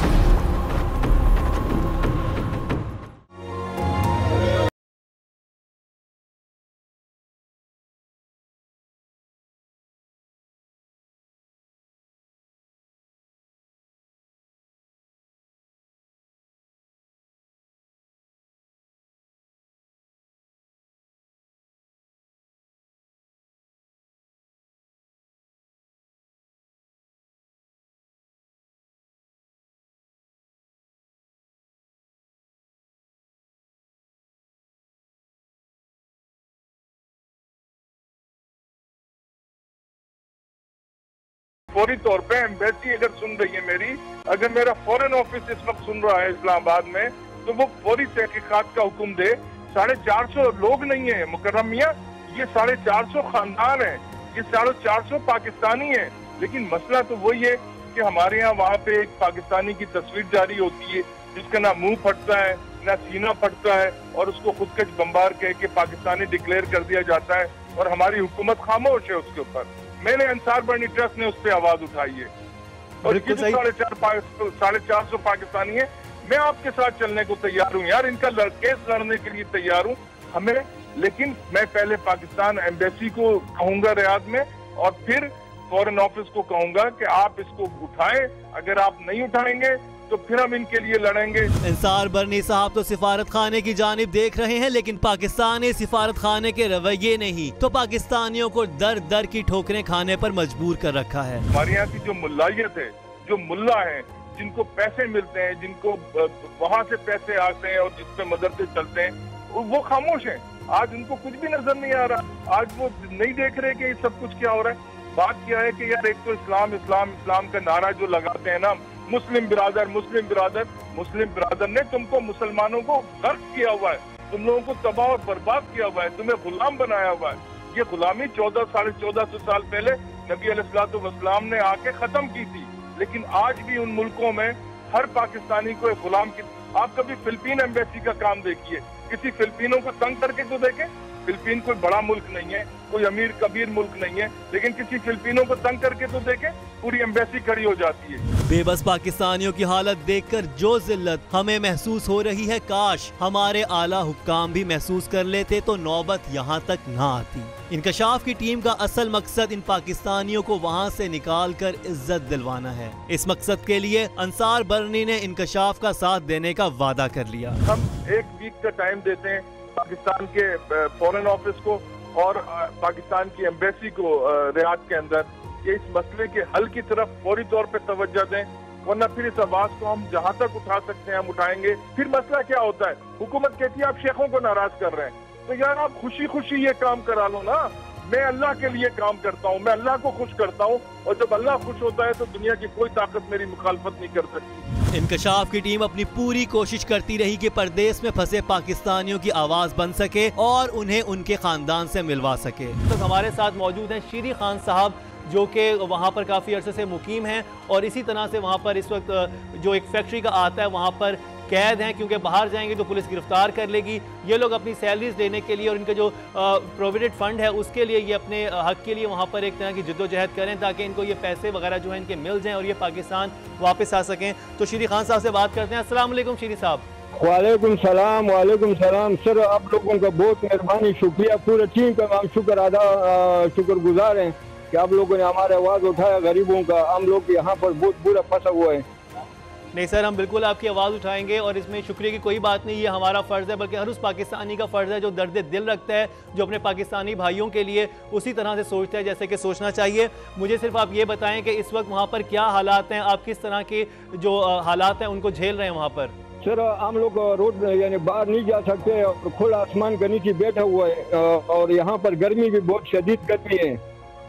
फौरी तौर पे एम्बेसी अगर सुन रही है मेरी, अगर मेरा फॉरेन ऑफिस इस वक्त सुन रहा है इस्लामाबाद में, तो वो फौरी तहकीकात का हुक्म दे। साढ़े चार सौ लोग नहीं है मुकर्रम मियां, ये साढ़े चार सौ खानदान है, ये साढ़े चार सौ पाकिस्तानी है। लेकिन मसला तो वही है कि हमारे यहाँ वहाँ पे एक पाकिस्तानी की तस्वीर जारी होती है जिसका ना मुंह फटता है ना सीना फटता है, और उसको खुदकश बम्बार कह के पाकिस्तानी डिक्लेयर कर दिया जाता है, और हमारी हुकूमत खामोश है उसके ऊपर। मैंने अंसार बर्नी ट्रस्ट ने उस पर आवाज उठाई है, और ये जो साढ़े चार साढ़े चार सौ पाकिस्तानी है, मैं आपके साथ चलने को तैयार हूँ यार, इनका केस लड़ने के लिए तैयार हूँ हमें। लेकिन मैं पहले पाकिस्तान एम्बेसी को कहूंगा रियाद में, और फिर फॉरेन ऑफिस को कहूंगा कि आप इसको उठाएं। अगर आप नहीं उठाएंगे तो फिर हम इनके लिए लड़ेंगे। अंसार बर्नी साहब तो सिफारत खाने की जानिब देख रहे हैं, लेकिन पाकिस्तान ने सिफारत खाने के रवैये नहीं तो पाकिस्तानियों को दर दर की ठोकरें खाने पर मजबूर कर रखा है। हमारे यहाँ की जो मुल्लायत है, जो मुल्ला है, जिनको पैसे मिलते हैं, जिनको वहाँ से पैसे आते हैं और जिसपे मदरसे चलते हैं, वो खामोश हैं। आज उनको कुछ भी नजर नहीं आ रहा, आज वो नहीं देख रहे कि सब कुछ क्या हो रहा है। बात क्या है कि यार एक तो इस्लाम इस्लाम इस्लाम का नारा जो लगाते हैं ना, मुस्लिम बिरादर मुस्लिम बिरादर, मुस्लिम बिरादर ने तुमको मुसलमानों को गर्क किया हुआ है, तुम लोगों को तबाह और बर्बाद किया हुआ है, तुम्हें गुलाम बनाया हुआ है। ये गुलामी चौदह साढ़े चौदह सौ साल पहले नबी अलैहिस्सलाम ने आके खत्म की थी, लेकिन आज भी उन मुल्कों में हर पाकिस्तानी को एक गुलाम की। आप कभी फिलिपीन एम्बेसी का काम देखिए, किसी फिलिपीनों को तंग करके तो देखे। फिलिपीन कोई बड़ा मुल्क नहीं है, कोई अमीर कबीर मुल्क नहीं है, लेकिन किसी फिलिपीनों को तंग करके तो देखे, पूरी एम्बेसी खड़ी हो जाती है। बेबस पाकिस्तानियों की हालत देखकर जो जिल्लत हमें महसूस हो रही है, काश हमारे आला हुक्काम भी महसूस कर लेते तो नौबत यहाँ तक ना आती। इंकशाफ की टीम का असल मकसद इन पाकिस्तानियों को वहाँ से निकाल कर इज्जत दिलवाना है। इस मकसद के लिए अंसार बर्नी ने इंकशाफ का साथ देने का वादा कर लिया। हम एक वीक का टाइम देते हैं पाकिस्तान के फॉरेन ऑफिस को और पाकिस्तान की एम्बेसी को रियाद के अंदर, कि इस मसले के हल की तरफ फौरी तौर पे तवज्जो दें, वरना फिर इस आवाज को हम जहां तक उठा सकते हैं हम उठाएंगे। फिर मसला क्या होता है, हुकूमत कहती है आप शेखों को नाराज कर रहे हैं, तो यार आप खुशी खुशी ये काम करा लो ना। मैं अल्लाह के लिए काम करता हूँ, मैं अल्लाह को खुश करता हूँ, और जब अल्लाह खुश होता है तो दुनिया की कोई ताकत मेरी मुखालफत नहीं कर सकती। इंकशाफ की टीम अपनी पूरी कोशिश करती रही कि परदेश में फंसे पाकिस्तानियों की आवाज बन सके और उन्हें उनके खानदान से मिलवा सके। तो हमारे साथ मौजूद हैं शीरी खान साहब, जो कि वहाँ पर काफ़ी अरसे से मुकीम हैं, और इसी तरह से वहाँ पर इस वक्त जो एक फैक्ट्री का आता है वहाँ पर कैद हैं, क्योंकि बाहर जाएंगे तो पुलिस गिरफ्तार कर लेगी। ये लोग अपनी सैलरीज लेने के लिए और इनका जो प्रोविडेंट फंड है उसके लिए ये अपने हक के लिए वहाँ पर एक तरह की जद्दोजहद करें ताकि इनको ये पैसे वगैरह जो है इनके मिल जाएं और ये पाकिस्तान वापस आ सकें। तो शीरी खान साहब से बात करते हैं। अस्सलाम वालेकुम शीरी साहब। वालेकुम सलाम। वालेकुम सलाम सर, आप लोगों का बहुत मेहरबानी, शुक्रिया, पूरे टीम का हम शुक्र अदा शुक्रगुजार हैं कि आप लोगों ने हमारे आवाज़ उठाया गरीबों का। हम लोग यहाँ पर बहुत बुरा फंसा हुआ है। नहीं सर, हम बिल्कुल आपकी आवाज़ उठाएंगे और इसमें शुक्रिया की कोई बात नहीं, ये हमारा फ़र्ज़ है, बल्कि हर उस पाकिस्तानी का फ़र्ज़ है जो दर्द दिल रखता है, जो अपने पाकिस्तानी भाइयों के लिए उसी तरह से सोचता है जैसे कि सोचना चाहिए। मुझे सिर्फ आप ये बताएं कि इस वक्त वहाँ पर क्या हालात हैं, आप किस तरह के जो हालात हैं उनको झेल रहे हैं वहाँ पर? सर हम लोग रोड यानी बाहर नहीं जा सकते और खुला आसमान के नीचे बैठा हुआ है, और यहाँ पर गर्मी भी बहुत शदीद गर्मी है।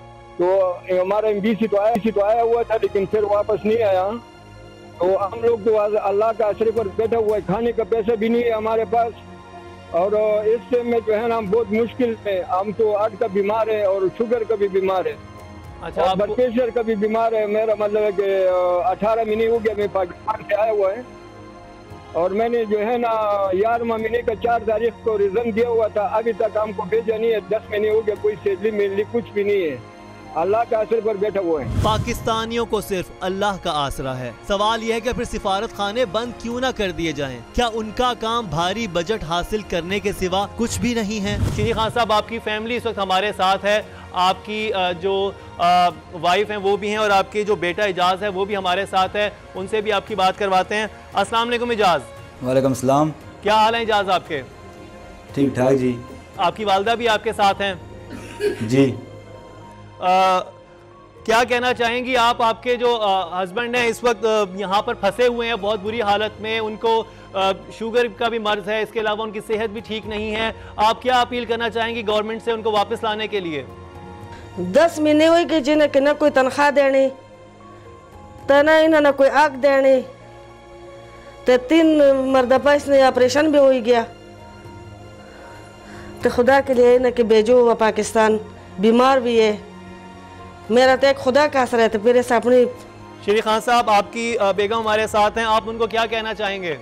तो हमारा एम बी सी तो आया तो आया हुआ था, लेकिन फिर वापस नहीं आया। तो हम लोग तो अल्लाह का आश्रय पर बैठा हुआ है, खाने का पैसा भी नहीं है हमारे पास, और इससे में जो है ना हम बहुत मुश्किल में, हम तो हार्ट का बीमार है और शुगर का भी बीमार है। अच्छा, और आपको... ब्लड प्रेशर का भी बीमार है। मेरा मतलब है कि अठारह महीने हो गया मैं पाकिस्तान से आया हुआ है और मैंने जो है ना ग्यारहवां महीने का चार तारीख को रिजन दिया हुआ था, अभी तक हमको भेजा नहीं है। दस महीने हो गए, कोई सैलरी मिली कुछ भी नहीं है। अल्लाह के आसरे पर बैठा हुआ है। पाकिस्तानियों को सिर्फ अल्लाह का आसरा है। सवाल यह है कि फिर सिफारत खाने बंद क्यों ना कर दिए जाएं? क्या उनका काम भारी बजट हासिल करने के सिवा कुछ भी नहीं है? श्री खान साहब, आपकी फैमिली इस वक्त हमारे साथ है। आपकी जो वाइफ हैं वो भी हैं और आपके जो बेटा इजाज़ है वो भी हमारे साथ है। उनसे भी आपकी बात करवाते हैं। अस्सलाम वालेकुम इजाज़। वालेकुम सलाम। क्या हाल है इजाज़ आपके? ठीक ठाक जी। आपकी वालदा भी आपके साथ हैं? जी। आ, क्या कहना चाहेंगी आप? आपके जो हस्बैंड हैं इस वक्त यहाँ पर फंसे हुए हैं बहुत बुरी हालत में। उनको आ, शुगर का भी मर्ज है, इसके अलावा उनकी सेहत भी ठीक नहीं है। आप क्या अपील करना चाहेंगी गवर्नमेंट से उनको वापस लाने के लिए? दस महीने हो गए जिन्हें कि ना कोई तनख्वाह देनी, तो ना इन्होंने कोई आग देनी, तो तीन मरतबा इसने ऑपरेशन भी हो गया। तो खुदा के लिए इन्हें कि भेजो हुआ पाकिस्तान, बीमार भी है। मेरा तो एक खुदा का असर है, तो मेरे से अपनी। श्री खान साहब, आपकी बेगम हमारे साथ हैं, आप उनको क्या कहना चाहेंगे?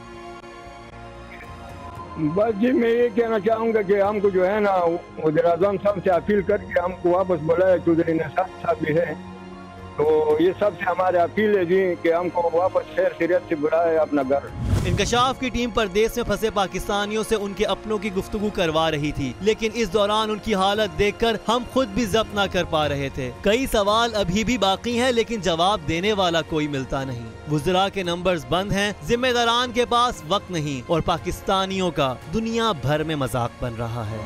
बस जी मैं ये कहना चाहूँगा कि हमको जो है ना वज़ीर आज़म साहब से अपील करके हमको वापस बुलाया। चौधरी नसार साहब भी है, तो ये सबसे हमारे अपील है जी कि हमको वापस खैर खैरियत से बुलाया अपना घर। इंकशाफ की टीम परदेश में फंसे पाकिस्तानियों से उनके अपनों की गुफ्तगू करवा रही थी, लेकिन इस दौरान उनकी हालत देखकर हम खुद भी जब्त न कर पा रहे थे। कई सवाल अभी भी बाकी हैं, लेकिन जवाब देने वाला कोई मिलता नहीं। वुज़रा के नंबर्स बंद हैं, जिम्मेदारान के पास वक्त नहीं और पाकिस्तानियों का दुनिया भर में मजाक बन रहा है।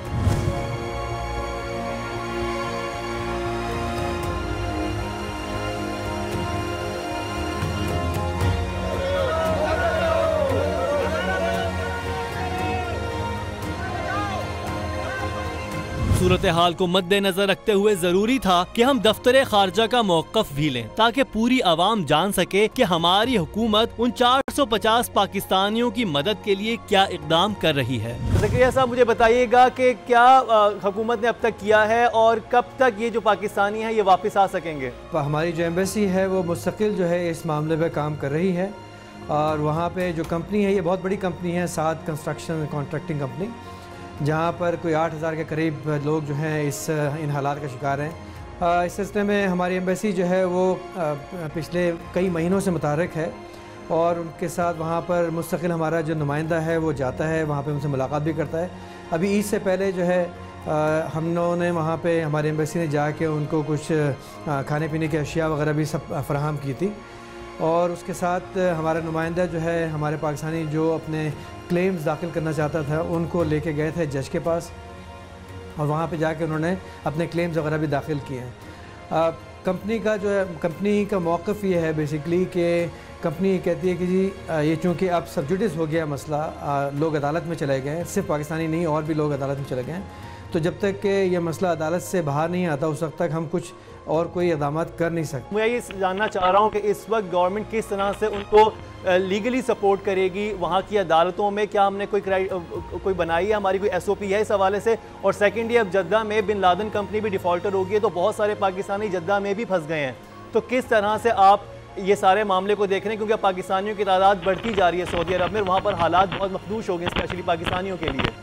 सूरत हाल को मद्देनजर रखते हुए जरूरी था कि हम दफ्तर खारजा का मौक़िफ़ भी लें, ताकि पूरी आवाम जान सके कि हमारी हुकूमत उन चार सौ पचास पाकिस्तानियों की मदद के लिए क्या इक़दाम कर रही है। ज़करिया साहब, मुझे बताइएगा कि क्या हुकूमत ने अब तक किया है और कब तक ये जो पाकिस्तानी हैं ये वापस आ सकेंगे? हमारी जो एम्बेसी है वो मुस्तकिल जो है इस मामले में काम कर रही है और वहाँ पे जो कंपनी है ये बहुत बड़ी कंपनी है, सात कंस्ट्रक्शन कॉन्ट्रैक्टिंग कंपनी, जहाँ पर कोई आठ हज़ार के करीब लोग जो हैं इस इन हालात का शिकार हैं। इस सिलसिले में हमारी एम्बेसी जो है वो पिछले कई महीनों से मुतहर्रिक है और उनके साथ वहाँ पर मुस्तकिल हमारा जो नुमाइंदा है वो जाता है, वहाँ पे उनसे मुलाकात भी करता है। अभी ईद से पहले जो है हम लोगों ने वहाँ पे हमारी एम्बेसी ने जाके उनको कुछ खाने पीने की अशिया वगैरह भी सब फराहम की थी और उसके साथ हमारा नुमाइंदा जो है हमारे पाकिस्तानी जो अपने क्लेम्स दाखिल करना चाहता था उनको लेके गए थे जज के पास और वहाँ पे जाके उन्होंने अपने क्लेम्स वगैरह भी दाखिल किए हैं। कंपनी का जो है कंपनी का मौक़िफ़ ये है बेसिकली कि कंपनी ये कहती है कि जी ये चूँकि अब सबजुडिस हो गया मसला, लोग अदालत में चले गए हैं, सिर्फ पाकिस्तानी नहीं और भी लोग अदालत में चले गए हैं, तो जब तक कि ये मसला अदालत से बाहर नहीं आता उस वक्त तक हम कुछ और कोई इक़दाम कर नहीं सकते। मैं ये जानना चाह रहा हूँ कि इस वक्त गवर्नमेंट किस तरह से उनको लीगली सपोर्ट करेगी वहाँ की अदालतों में? क्या हमने कोई कोई बनाई है, हमारी कोई एस ओ पी है इस हवाले से? और सेकेंडली, अब जद्दा में बिन लादेन कंपनी भी डिफ़ॉल्टर होगी है तो बहुत सारे पाकिस्तानी जद्दा में भी फंस गए हैं, तो किस तरह से आप ये सारे मामले को देख रहे हैं? क्योंकि अब पाकिस्तानियों की तादाद बढ़ती जा रही है सऊदी अरब में, वहाँ पर हालात बहुत मखदूश हो गए स्पेशली पाकिस्तानियों के लिए।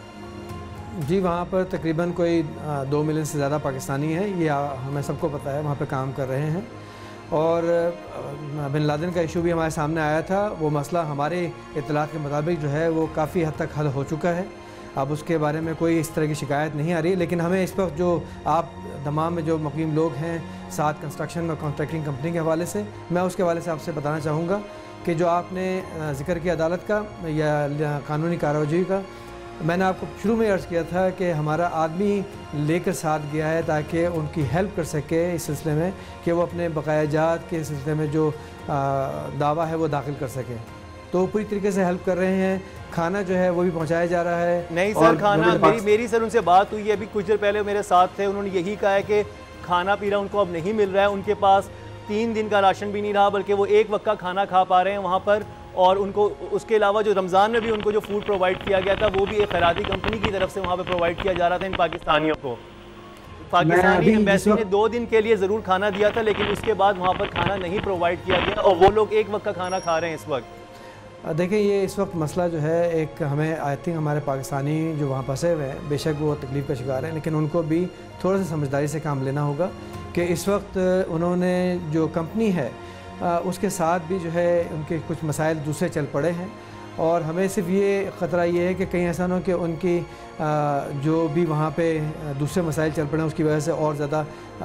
जी, वहाँ पर तकरीबन कोई दो मिलियन से ज़्यादा पाकिस्तानी हैं, ये हमें सबको पता है, वहाँ पे काम कर रहे हैं और बिन लादेन का इशू भी हमारे सामने आया था। वो मसला हमारे इत्तलात के मुताबिक जो है वो काफ़ी हद तक हल हो चुका है, अब उसके बारे में कोई इस तरह की शिकायत नहीं आ रही। लेकिन हमें इस वक्त जो आप दमाम में जो मुकीम लोग हैं सात कंस्ट्रक्शन और कॉन्ट्रैक्टिंग कंपनी के हवाले से, मैं उसके हवाले से आपसे बताना चाहूँगा कि जो आपने जिक्र किया अदालत का या कानूनी कार्रवाई का, मैंने आपको शुरू में अर्ज़ किया था कि हमारा आदमी लेकर साथ गया है ताकि उनकी हेल्प कर सके इस सिलसिले में कि वो अपने बकायाजात के सिलसिले में जो दावा है वो दाखिल कर सकें, तो पूरी तरीके से हेल्प कर रहे हैं। खाना जो है वो भी पहुंचाया जा रहा है। नहीं सर, खाना मेरी मेरी सर उनसे बात हुई है, अभी कुछ देर पहले मेरे साथ थे, उन्होंने यही कहा है कि खाना पीना उनको अब नहीं मिल रहा है, उनके पास तीन दिन का राशन भी नहीं रहा, बल्कि वो एक वक्त का खाना खा पा रहे हैं वहाँ पर और उनको उसके अलावा जो रमज़ान में भी उनको जो फूड प्रोवाइड किया गया था वो भी एक खैराती कंपनी की तरफ से वहाँ पे प्रोवाइड किया जा रहा था इन पाकिस्तानियों को। पाकिस्तानी एम्बेसी ने दो दिन के लिए ज़रूर खाना दिया था, लेकिन उसके बाद वहाँ पर खाना नहीं प्रोवाइड किया गया और वो लोग एक वक्त का खाना खा रहे हैं इस वक्त। देखिए, ये इस वक्त मसला जो है, एक हमें आई थिंक हमारे पाकिस्तानी जो वहाँ फंसे हुए हैं, बेशक वो तकलीफ़ का शिकार हैं, लेकिन उनको भी थोड़ा सा समझदारी से काम लेना होगा कि इस वक्त उन्होंने जो कंपनी है उसके साथ भी जो है उनके कुछ मसाइल दूसरे चल पड़े हैं और हमें सिर्फ ये ख़तरा ये है कि कहीं ऐसा ना हो कि उनकी जो भी वहाँ पे दूसरे मसाइल चल पड़े हैं उसकी वजह से और ज़्यादा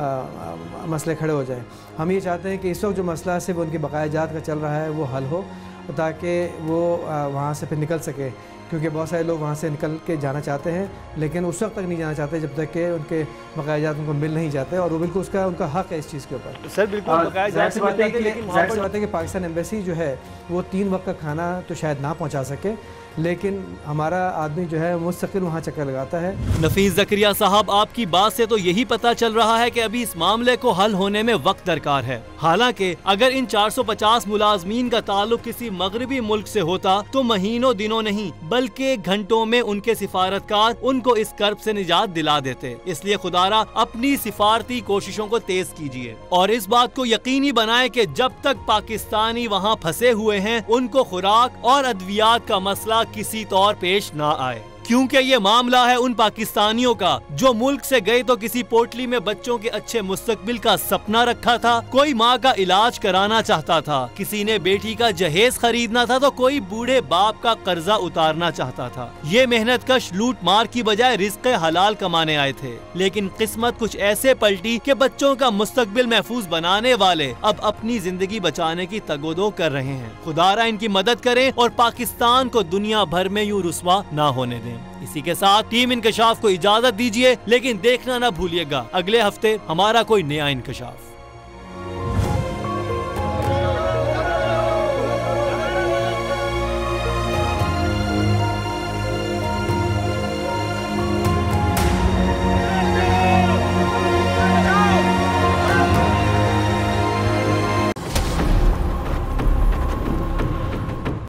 मसले खड़े हो जाएं। हम ये चाहते हैं कि इस वक्त जो मसला सिर्फ उनकी बकाया जात का चल रहा है वो हल हो, ताकि वो वहाँ से फिर निकल सके, क्योंकि बहुत सारे लोग वहाँ से निकल के जाना चाहते हैं लेकिन उस वक्त तक नहीं जाना चाहते जब तक कि उनके बकाया जात उनको मिल नहीं जाते, और वो बिल्कुल उसका उनका हक है इस चीज़ के ऊपर। सर बिल्कुल बकाया जात से बात है कि लेकिन वहाँ पर बात है कि पाकिस्तान एम्बेसी जो है वो तीन वक्त का खाना तो शायद ना पहुँचा सके, लेकिन हमारा आदमी जो है मुस्तकिल वहाँ चक्कर लगाता है। नफीस ज़करिया साहब, आपकी बात से तो यही पता चल रहा है कि अभी इस मामले को हल होने में वक्त दरकार है। हालांकि अगर इन चार सौ पचास मुलाजमीन का ताल्लुक किसी मगरबी मुल्क से होता तो महीनों दिनों नहीं बल्कि घंटों में उनके सिफारतकार उनको इस कर्ब से निजात दिला देते। इसलिए खुदारा अपनी सिफारती कोशिशों को तेज कीजिए और इस बात को यकीनी बनाए कि जब तक पाकिस्तानी वहाँ फंसे हुए हैं उनको खुराक और अद्वियात का मसला किसी तौर पेश ना आए, क्योंकि ये मामला है उन पाकिस्तानियों का जो मुल्क से गए तो किसी पोटली में बच्चों के अच्छे मुस्तकबिल का सपना रखा था, कोई माँ का इलाज कराना चाहता था, किसी ने बेटी का जहेज खरीदना था तो कोई बूढ़े बाप का कर्जा उतारना चाहता था। ये मेहनत कश लूट मार की बजाय रिज़्क़ हलाल कमाने आए थे, लेकिन किस्मत कुछ ऐसे पलटी कि बच्चों का मुस्तकबिल महफूज बनाने वाले अब अपनी जिंदगी बचाने की तगोदो कर रहे हैं। खुदारा इनकी मदद करें और पाकिस्तान को दुनिया भर में यूँ रुस्वा ना होने दें। इसी के साथ टीम इंकशाफ को इजाजत दीजिए, लेकिन देखना ना भूलिएगा अगले हफ्ते हमारा कोई नया इंकशाफ।